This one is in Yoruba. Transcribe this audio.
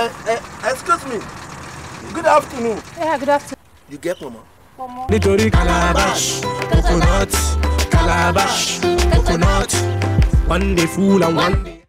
Excuse me. Good afternoon. Yeah, good afternoon. You get mama? Mama. Nítorí calabash, coconut, calabash, coconut. One day fool and one day